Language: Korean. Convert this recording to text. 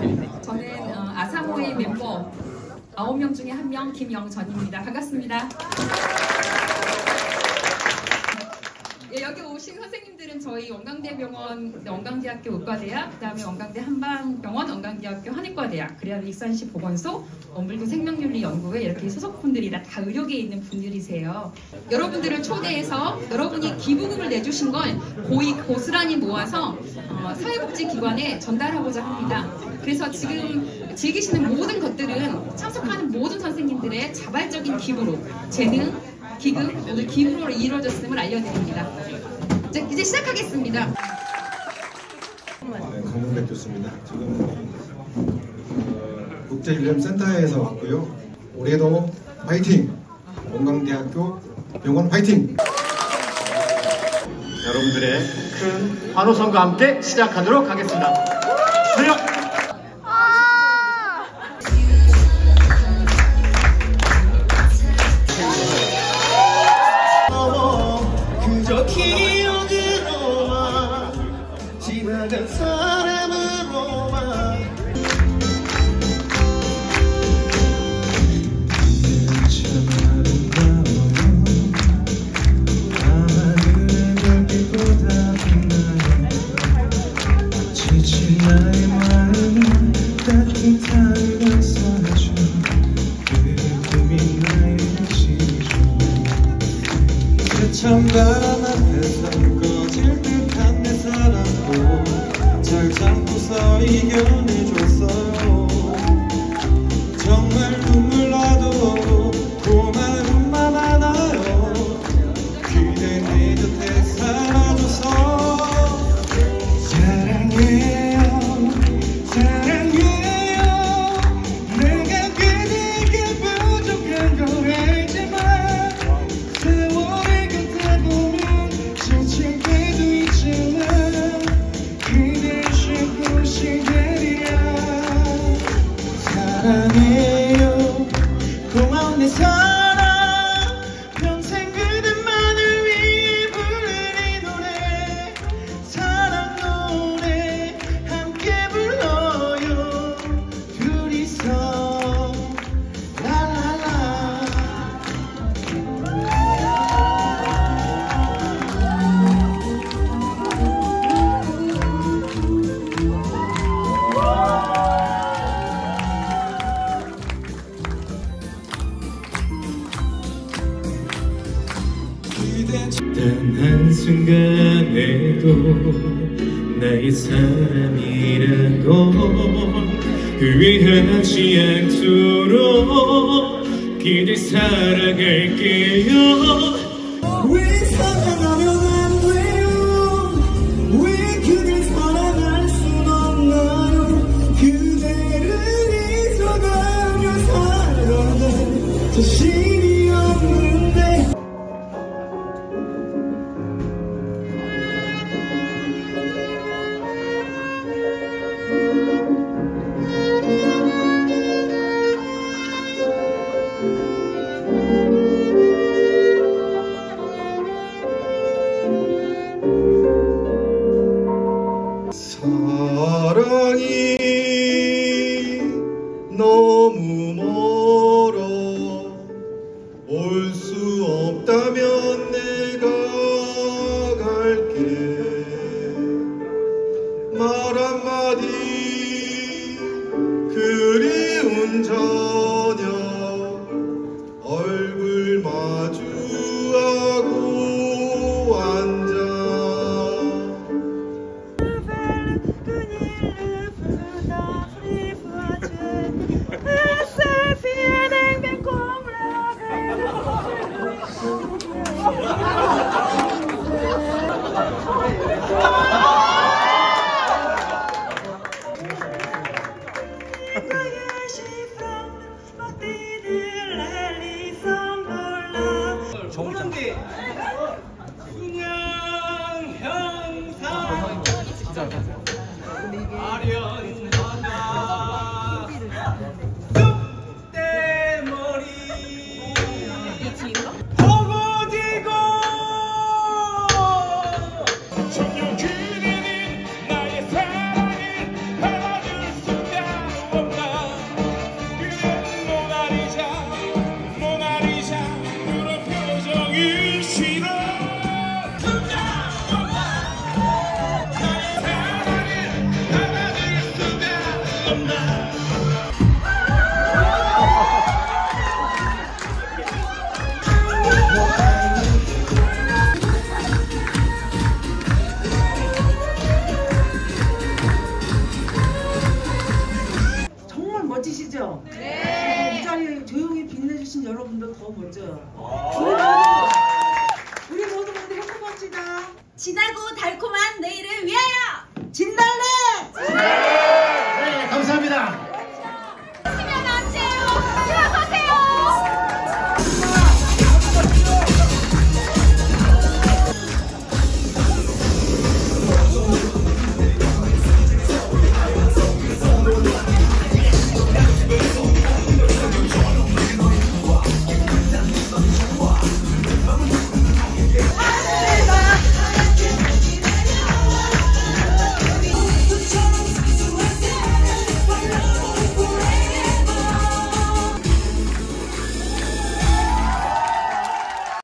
저는 아사모의 멤버 9명 중에 1명 김영전입니다. 반갑습니다. 예, 여기 오신 선생님들은 저희 원광대병원, 원광대학교 의과대학, 그 다음에 원광대 한방병원, 원광대학교 한의과대학, 그래야 익산시 보건소, 원불교 생명윤리연구회 이렇게 소속분들이라 다 의료계에 있는 분들이세요. 여러분들을 초대해서 여러분이 기부금을 내주신 걸 고스란히 모아서 사회복지기관에 전달하고자 합니다. 그래서 지금 즐기시는 모든 것들은 참석하는 모든 선생님들의 자발적인 기부로, 재능, 기금, 오늘 기부로 이루어졌음을 알려드립니다. 이제 시작하겠습니다. 강문백 교수입니다. 지금 국제일렘센터에서 왔고요. 올해도 화이팅! 원광대학교 병원 화이팅! 여러분들의 큰 환호성과 함께 시작하도록 하겠습니다. 출력! 그저 기억으로만 지나간 사람으로만 참 아름다워 밤하늘의 별빛보다 빛나요 지친 나의 마음은 따뜻하게 감싸줘 그 꿈이 나의 지조 찬바람 앞에서 꺼질 듯한 내 사랑도 잘 참고서 이겨내줬어요. 정말 눈물 나도 고마움만 많아요. 그대 내 곁에 살아줘서 사랑해요 사랑해요. 내가 그대에게 부족한 걸 알지만 세월의 곁에 보면 지칠 때도 있지만 그댈 쉴 곳이 되리라. 사랑해요 고마운 내 사랑 평생 그대만을 위해 부르는 이 노래 사랑 노래 함께 불러요 둘이서 라라라. 단 한순간에도 나의 사람이라고 후회하지 않도록 그댈 사랑할게요. 왜 사랑하면 안 돼요? 왜 그댈 사랑할 순 없나요? 그대를 잊어가며 살아내 자신이 없는데 사랑이 너무 멀어 올 수 없다면 내가 갈게. 말 한마디 그리운 저녁 얼굴 마주하고 앉아 정상기 승양형상 아련하다 뚝대머리 버거지고 전혀 그대는 나의 사랑을 받아줄 수가 정말 멋지시죠? 네. 이 자리에 조용히 빛내주신 여러분도 더 멋져요. 우리 모두 행복합시다. 진하고 달콤한 내일을 위하여!